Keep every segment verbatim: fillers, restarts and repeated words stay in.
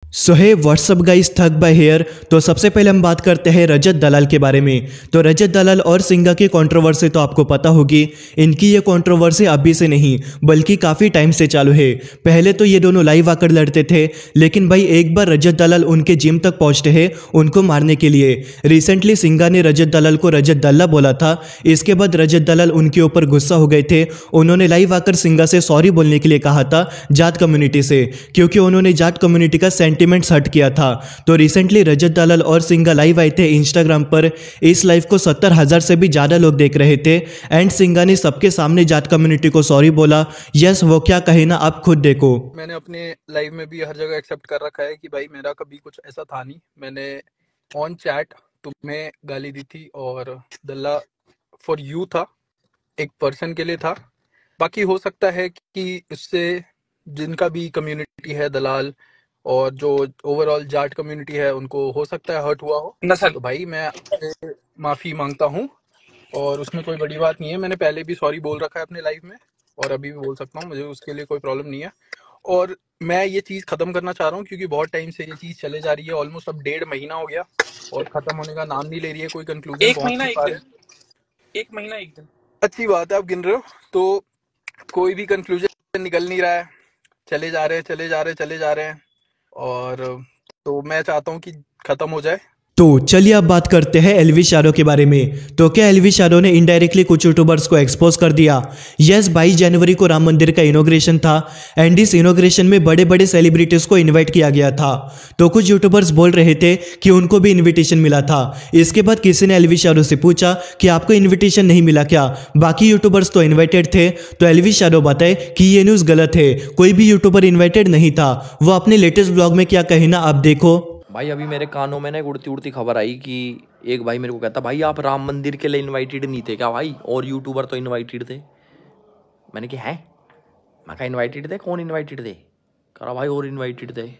So hi what's up guys, thug bye here. तो सबसे पहले हम बात करते हैं रजत दलाल के बारे में। तो रजत दलाल और सिंघा की कंट्रोवर्सी तो आपको पता होगी। इनकी ये कंट्रोवर्सी अभी से नहीं बल्कि काफ़ी टाइम से चालू है। पहले तो ये दोनों लाइव आकर लड़ते थे, लेकिन भाई एक बार रजत दलाल उनके जिम तक पहुंचते हैं उनको मारने के लिए। रिसेंटली सिंघा ने रजत दलाल को रजत दल्ला बोला था। इसके बाद रजत दलाल उनके ऊपर गुस्सा हो गए थे। उन्होंने लाइव आकर सिंघा से सॉरी बोलने के लिए कहा था जाट कम्युनिटी से, क्योंकि उन्होंने जाट कम्युनिटी का सेंटिमेंट्स हर्ट किया था। तो रिसेंटली रजत दलाल और सिंघा लाइव आए थे इंस्टाग्राम पर। इस लाइव को सत्तर हजार से भी ज़्यादा लोग देख रहे थे एंड सिंघा ने सबके सामने जाट कम्युनिटी को सॉरी बोला। यस, वो क्या कहे ना, आप खुद देखो। मैंने अपने लाइव में भी हर जगह एक्सेप्ट कर रखा है कि भाई मेरा कभी कुछ ऐसा था नहीं। मैंने ऑन चैट तुम्हें गाली दी थी और दल्ला फॉर यू था, एक पर्सन के लिए था। बाकी हो सकता है कि इससे जिनका भी कम्युनिटी है दलाल और जो ओवरऑल जाट कम्युनिटी है उनको हो सकता है हर्ट हुआ हो। तो भाई मैं आपसे माफ़ी मांगता हूँ और उसमें कोई बड़ी बात नहीं है। मैंने पहले भी सॉरी बोल रखा है अपने लाइव में और अभी भी बोल सकता हूँ, मुझे उसके लिए कोई प्रॉब्लम नहीं है। और मैं ये चीज़ ख़त्म करना चाह रहा हूँ क्योंकि बहुत टाइम से ये चीज़ चले जा रही है। ऑलमोस्ट अब डेढ़ महीना हो गया और ख़त्म होने का नाम नहीं ले रही है। कोई कंक्लूजन एक पहुंच महीना नहीं एक पा दिन रहे। एक महीना एक दिन अच्छी बात है, आप गिन रहे हो तो कोई भी कंक्लूजन निकल नहीं रहा है। चले जा रहे हैं चले जा रहे हैं चले जा रहे हैं और तो मैं चाहता हूँ कि ख़त्म हो जाए। तो चलिए अब बात करते हैं एलवी शारो के बारे में। तो क्या एलवी शारो ने इनडायरेक्टली कुछ यूट्यूबर्स को एक्सपोज कर दिया? यस, बाईस जनवरी को राम मंदिर का इनॉग्रेशन था एंड इस इनॉग्रेशन में बड़े बड़े सेलिब्रिटीज को इनवाइट किया गया था। तो कुछ यूट्यूबर्स बोल रहे थे कि उनको भी इन्विटेशन मिला था। इसके बाद किसी ने एलवी शारो से पूछा कि आपको इन्विटेशन नहीं मिला क्या? बाकी यूट्यूबर्स तो इन्वाइटेड थे। तो एलवी शारो बताए कि ये न्यूज़ गलत है, कोई भी यूट्यूबर इन्वाइटेड नहीं था। वो अपने लेटेस्ट ब्लॉग में क्या कहे ना, आप देखो। भाई अभी मेरे कानों में ना एक उड़ती उड़ती खबर आई कि एक भाई मेरे को कहता, भाई आप राम मंदिर के लिए इनवाइटेड नहीं थे क्या भाई? और यूट्यूबर तो इनवाइटेड थे। मैंने कहा है, मैं कहा इनवाइटेड थे? कौन इनवाइटेड थे? कह रहा भाई और इनवाइटेड थे,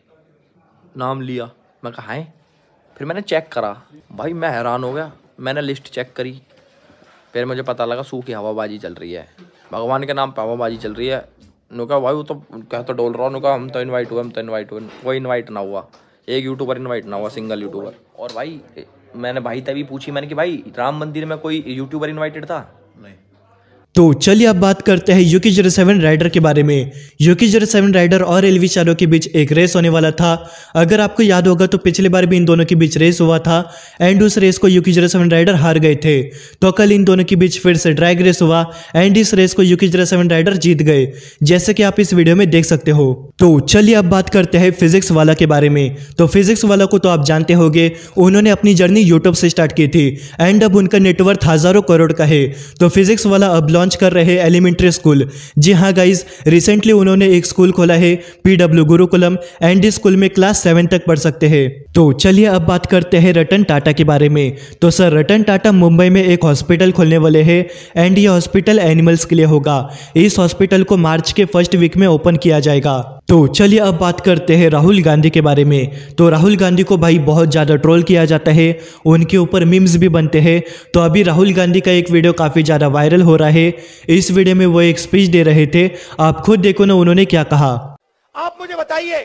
नाम लिया। मैं कहा है? फिर मैंने चेक करा, भाई मैं हैरान हो गया। मैंने लिस्ट चेक करी, फिर मुझे पता लगा सूखी हवाबाजी चल रही है, भगवान के नाम पर हवाबाजी चल रही है। नुका भाई वो तो कह तो डोल रहा हूँ, नुका हम तो इन्वाइट हुए हम तो इन्वाइट हुए कोई इन्वाइट ना हुआ, एक यूट्यूबर इनवाइट ना हुआ, सिंगल यूट्यूबर। और भाई मैंने भाई तभी पूछी, मैंने कि भाई राम मंदिर में कोई यूट्यूबर इनवाइटेड था? नहीं। तो चलिए अब बात करते हैं यूकी जीरो सेवन राइडर के बारे में। यूकी जीरो सेवन राइडर और एलवी शारो के बीच एक रेस होने वाला था। अगर आपको याद होगा तो पिछली बार भी इन दोनों के बीच रेस हुआ था एंड उस रेस को यूकी जीरो सेवन राइडर हार गए थे। तो कल इन दोनों के बीच फिर से ड्रैग रेस हुआ एंड इस रेस को यूकी जीरो सेवन राइडर जीत गए, जैसे कि आप इस वीडियो में देख सकते हो। तो चलिए अब बात करते हैं फिजिक्स वाला के बारे में। तो फिजिक्स वाला को तो आप जानते होंगे, उन्होंने अपनी जर्नी यूट्यूब से स्टार्ट की थी एंड अब उनका नेटवर्थ हजारों करोड़ का है। तो फिजिक्स वाला अब लॉन्च कर रहे हैं एलिमेंट्री स्कूल। जी हाँ गाइज, रिसेंटली उन्होंने एक स्कूल खोला है पीडब्ल्यू गुरुकुलम एंड इस स्कूल में क्लास सेवन तक पढ़ सकते हैं। तो चलिए अब बात करते हैं रतन टाटा के बारे में। तो सर रतन टाटा मुंबई में एक हॉस्पिटल खोलने वाले हैं एंड ये हॉस्पिटल एनिमल्स के लिए होगा। इस हॉस्पिटल को मार्च के फर्स्ट वीक में ओपन किया जाएगा। तो चलिए अब बात करते हैं राहुल गांधी के बारे में। तो राहुल गांधी को भाई बहुत ज़्यादा ट्रोल किया जाता है, उनके ऊपर मीम्स भी बनते हैं। तो अभी राहुल गांधी का एक वीडियो काफ़ी ज़्यादा वायरल हो रहा है। इस वीडियो में वो एक स्पीच दे रहे थे, आप खुद देखो ना उन्होंने क्या कहा। आप मुझे बताइए,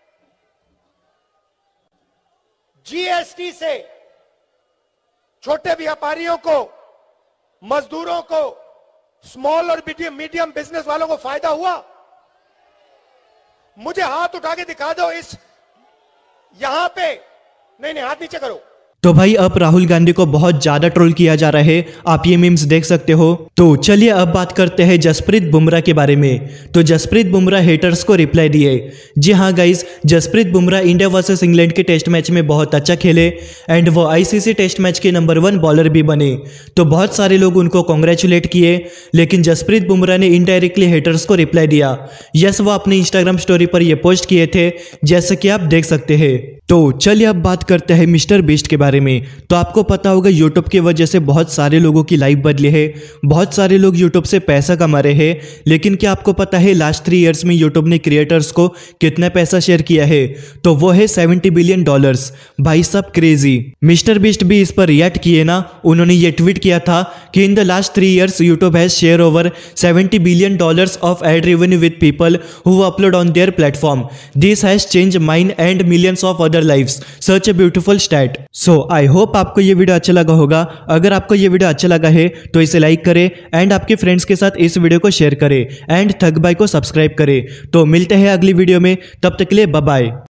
जीएसटी से छोटे व्यापारियों को, मजदूरों को, स्मॉल और मीडियम बिजनेस वालों को फायदा हुआ? मुझे हाथ उठा के दिखा दो इस यहां पे। नहीं नहीं, हाथ नीचे करो। तो भाई अब राहुल गांधी को बहुत ज्यादा ट्रोल किया जा रहा है, आप ये मीम्स देख सकते हो। तो चलिए अब बात करते हैं जसप्रीत बुमराह के बारे में। तो जसप्रीत बुमराह हेटर्स को रिप्लाई दिए। जी हाँ guys, Jasprit Bumrah India versus England के टेस्ट मैच में बहुत अच्छा खेले एंड वो आईसीसी टेस्ट मैच के नंबर वन बॉलर भी बने। तो बहुत सारे लोग उनको कॉन्ग्रेचुलेट किए, लेकिन जसप्रीत बुमराह ने इनडायरेक्टली हेटर्स को रिप्लाई दिया। यस, वो अपने इंस्टाग्राम स्टोरी पर यह पोस्ट किए थे, जैसे कि आप देख सकते हैं। तो चलिए अब बात करते हैं मिस्टर बीस्ट के बारे में। तो आपको पता होगा यूट्यूब की वजह से बहुत सारे लोगों की लाइफ बदली है, बहुत सारे लोग यूट्यूब से पैसा कमा रहे हैं। लेकिन क्या आपको पता है लास्ट थ्री इयर्स में यूट्यूब ने क्रिएटर्स को कितना पैसा शेयर किया है? तो वो है सेवेंटी बिलियन डॉलर्स। भाई साहब क्रेजी। मिस्टर बीस्ट भी इस पर रिएक्ट किए ना, उन्होंने ये ट्वीट किया था कि in the last three years YouTube has share over seventy billion dollars of ad revenue with people who upload on their platform. This has change mind and millions of other lives. Such a beautiful stat. So I hope आपको ये video अच्छा लगा होगा। अगर आपको ये video अच्छा लगा है तो इसे लाइक करें एंड आपके फ्रेंड्स के साथ इस वीडियो को शेयर करें एंड थग बाय को सब्सक्राइब करें। तो मिलते हैं अगली वीडियो में, तब तक के लिए बाय बाय।